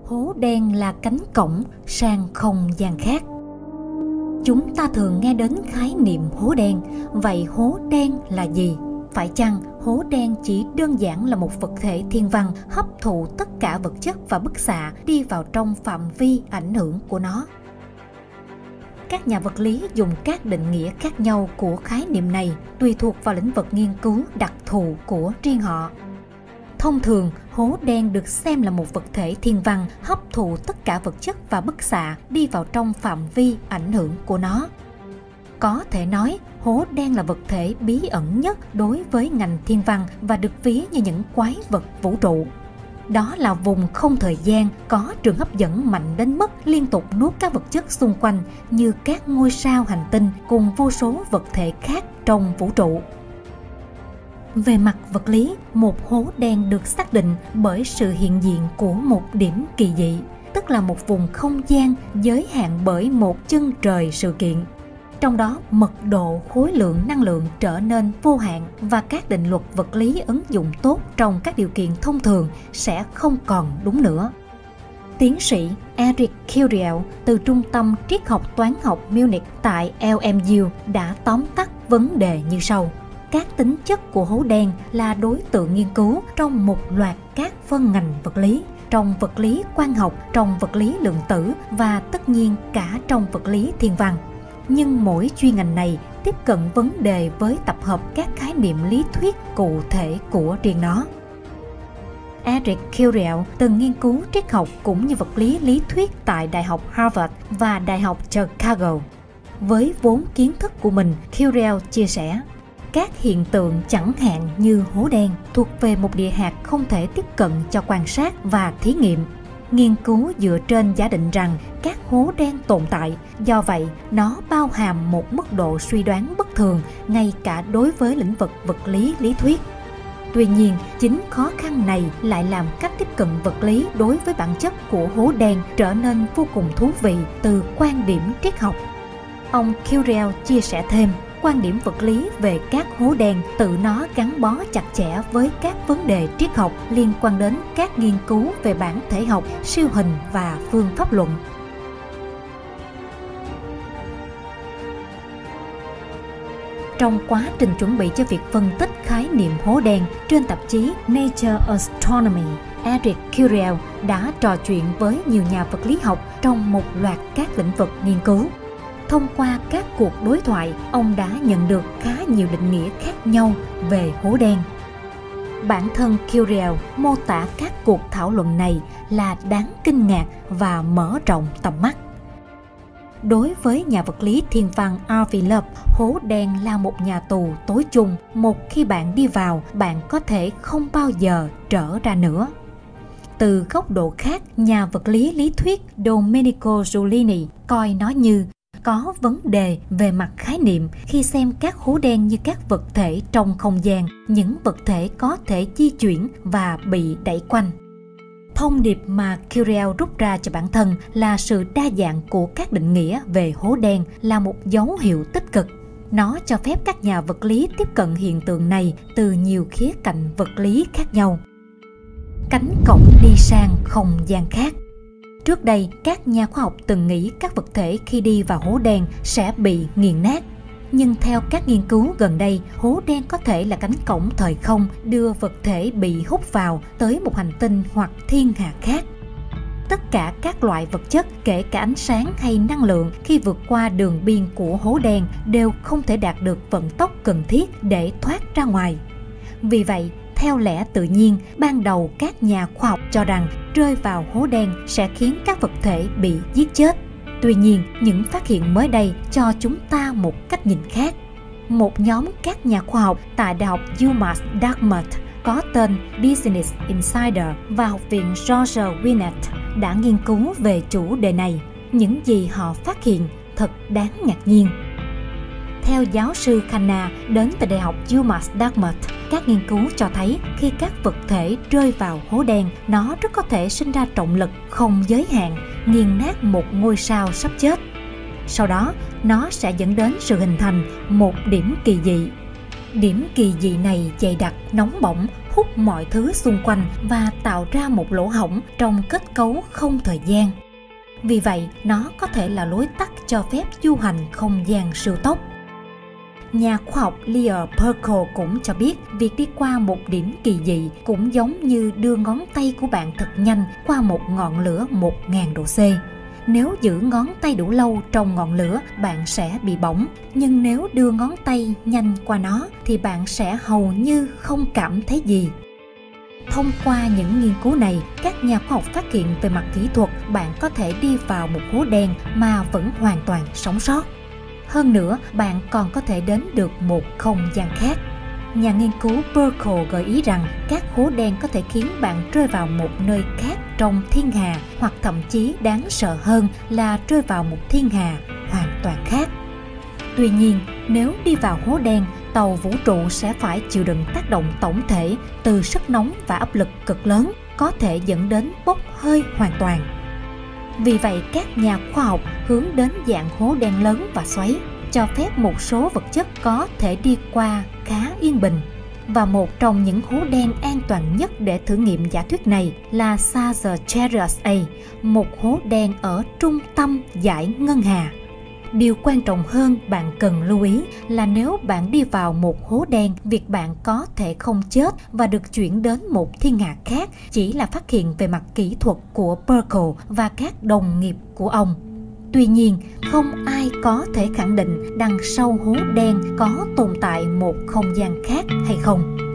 hố đen là cánh cổng sang không gian khác. Chúng ta thường nghe đến khái niệm hố đen. Vậy hố đen là gì? Phải chăng hố đen chỉ đơn giản là một vật thể thiên văn hấp thụ tất cả vật chất và bức xạ đi vào trong phạm vi ảnh hưởng của nó? Các nhà vật lý dùng các định nghĩa khác nhau của khái niệm này tùy thuộc vào lĩnh vực nghiên cứu đặc thù của riêng họ. Thông thường, hố đen được xem là một vật thể thiên văn hấp thụ tất cả vật chất và bức xạ đi vào trong phạm vi ảnh hưởng của nó. Có thể nói, hố đen là vật thể bí ẩn nhất đối với ngành thiên văn và được ví như những quái vật vũ trụ. Đó là vùng không thời gian có trường hấp dẫn mạnh đến mức liên tục nuốt các vật chất xung quanh như các ngôi sao hành tinh cùng vô số vật thể khác trong vũ trụ. Về mặt vật lý, một hố đen được xác định bởi sự hiện diện của một điểm kỳ dị, tức là một vùng không gian giới hạn bởi một chân trời sự kiện. Trong đó, mật độ khối lượng năng lượng trở nên vô hạn và các định luật vật lý ứng dụng tốt trong các điều kiện thông thường sẽ không còn đúng nữa. Tiến sĩ Eric Kurile từ Trung tâm Triết học Toán học Munich tại LMU đã tóm tắt vấn đề như sau. Các tính chất của hố đen là đối tượng nghiên cứu trong một loạt các phân ngành vật lý, trong vật lý quang học, trong vật lý lượng tử và tất nhiên cả trong vật lý thiên văn. Nhưng mỗi chuyên ngành này tiếp cận vấn đề với tập hợp các khái niệm lý thuyết cụ thể của riêng nó. Eric Kurile từng nghiên cứu triết học cũng như vật lý lý thuyết tại Đại học Harvard và Đại học Chicago. Với vốn kiến thức của mình, Kurile chia sẻ, các hiện tượng chẳng hạn như hố đen thuộc về một địa hạt không thể tiếp cận cho quan sát và thí nghiệm. Nghiên cứu dựa trên giả định rằng các hố đen tồn tại, do vậy nó bao hàm một mức độ suy đoán bất thường ngay cả đối với lĩnh vực vật lý lý thuyết. Tuy nhiên, chính khó khăn này lại làm cách tiếp cận vật lý đối với bản chất của hố đen trở nên vô cùng thú vị từ quan điểm triết học. Ông Kurile chia sẻ thêm, quan điểm vật lý về các hố đen tự nó gắn bó chặt chẽ với các vấn đề triết học liên quan đến các nghiên cứu về bản thể học, siêu hình và phương pháp luận. Trong quá trình chuẩn bị cho việc phân tích khái niệm hố đen trên tạp chí Nature Astronomy, Eric Kurile đã trò chuyện với nhiều nhà vật lý học trong một loạt các lĩnh vực nghiên cứu. Thông qua các cuộc đối thoại, ông đã nhận được khá nhiều định nghĩa khác nhau về hố đen. Bản thân Kurile mô tả các cuộc thảo luận này là đáng kinh ngạc và mở rộng tầm mắt. Đối với nhà vật lý thiên văn Avi Loeb, hố đen là một nhà tù tối chung. Một khi bạn đi vào, bạn có thể không bao giờ trở ra nữa. Từ góc độ khác, nhà vật lý lý thuyết Domenico Giulini coi nó như có vấn đề về mặt khái niệm khi xem các hố đen như các vật thể trong không gian, những vật thể có thể di chuyển và bị đẩy quanh. Thông điệp mà Kurile rút ra cho bản thân là sự đa dạng của các định nghĩa về hố đen là một dấu hiệu tích cực. Nó cho phép các nhà vật lý tiếp cận hiện tượng này từ nhiều khía cạnh vật lý khác nhau. Cánh cổng đi sang không gian khác. Trước đây, các nhà khoa học từng nghĩ các vật thể khi đi vào hố đen sẽ bị nghiền nát. Nhưng theo các nghiên cứu gần đây, hố đen có thể là cánh cổng thời không đưa vật thể bị hút vào tới một hành tinh hoặc thiên hà khác. Tất cả các loại vật chất, kể cả ánh sáng hay năng lượng, khi vượt qua đường biên của hố đen đều không thể đạt được vận tốc cần thiết để thoát ra ngoài. Vì vậy, theo lẽ tự nhiên, ban đầu các nhà khoa học cho rằng rơi vào hố đen sẽ khiến các vật thể bị giết chết. Tuy nhiên, những phát hiện mới đây cho chúng ta một cách nhìn khác. Một nhóm các nhà khoa học tại Đại học UMass Dartmouth có tên Business Insider và Học viện George Winnet đã nghiên cứu về chủ đề này. Những gì họ phát hiện thật đáng ngạc nhiên. Theo giáo sư Khanna đến từ Đại học UMass Dartmouth, các nghiên cứu cho thấy khi các vật thể rơi vào hố đen, nó rất có thể sinh ra trọng lực không giới hạn, nghiền nát một ngôi sao sắp chết. Sau đó, nó sẽ dẫn đến sự hình thành một điểm kỳ dị. Điểm kỳ dị này dày đặc, nóng bỏng, hút hút mọi thứ xung quanh và tạo ra một lỗ hổng trong kết cấu không thời gian. Vì vậy, nó có thể là lối tắt cho phép du hành không gian siêu tốc. Nhà khoa học Leo Perkle cũng cho biết việc đi qua một điểm kỳ dị cũng giống như đưa ngón tay của bạn thật nhanh qua một ngọn lửa 1000 độ C. Nếu giữ ngón tay đủ lâu trong ngọn lửa, bạn sẽ bị bỏng. Nhưng nếu đưa ngón tay nhanh qua nó thì bạn sẽ hầu như không cảm thấy gì. Thông qua những nghiên cứu này, các nhà khoa học phát hiện về mặt kỹ thuật bạn có thể đi vào một hố đen mà vẫn hoàn toàn sống sót. Hơn nữa, bạn còn có thể đến được một không gian khác. Nhà nghiên cứu Perkle gợi ý rằng các hố đen có thể khiến bạn rơi vào một nơi khác trong thiên hà, hoặc thậm chí đáng sợ hơn là rơi vào một thiên hà hoàn toàn khác. Tuy nhiên, nếu đi vào hố đen, tàu vũ trụ sẽ phải chịu đựng tác động tổng thể từ sức nóng và áp lực cực lớn, có thể dẫn đến bốc hơi hoàn toàn. Vì vậy, các nhà khoa học hướng đến dạng hố đen lớn và xoáy, cho phép một số vật chất có thể đi qua khá yên bình. Và một trong những hố đen an toàn nhất để thử nghiệm giả thuyết này là Sagittarius A, một hố đen ở trung tâm dải ngân hà. Điều quan trọng hơn bạn cần lưu ý là nếu bạn đi vào một hố đen, việc bạn có thể không chết và được chuyển đến một thiên hà khác chỉ là phát hiện về mặt kỹ thuật của Perkle và các đồng nghiệp của ông. Tuy nhiên, không ai có thể khẳng định đằng sau hố đen có tồn tại một không gian khác hay không.